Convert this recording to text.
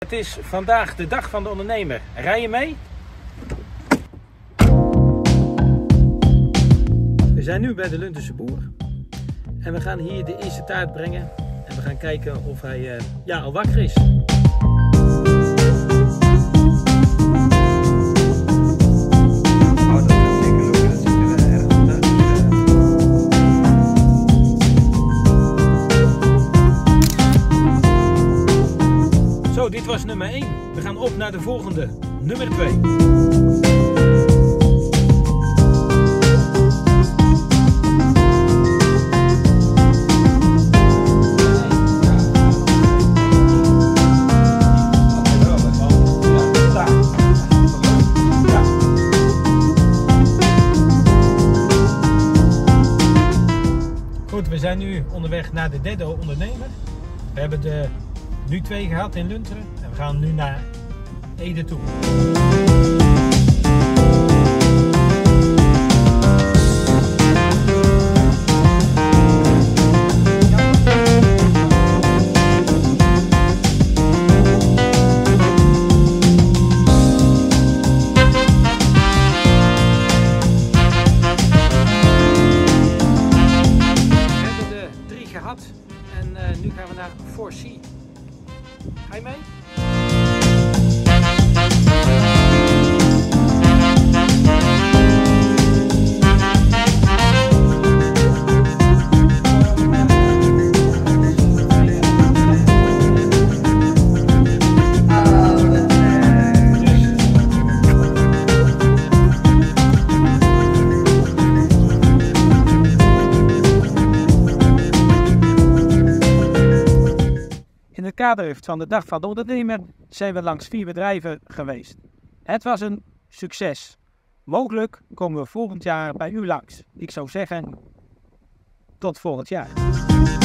Het is vandaag de dag van de ondernemer. Rij je mee? We zijn nu bij de Luntense boer. En we gaan hier de eerste taart brengen. En we gaan kijken of hij al wakker is. Zo, dit was nummer 1. We gaan op naar de volgende, nummer 2. Goed, we zijn nu onderweg naar de derde ondernemer. We hebben er nu 2 gehad in Lunteren en we gaan nu naar Ede toe. En nu gaan we naar 4C. Ga je mee? In het kader van de Dag van de Ondernemer zijn we langs 4 bedrijven geweest. Het was een succes. Mogelijk komen we volgend jaar bij u langs. Ik zou zeggen, tot volgend jaar.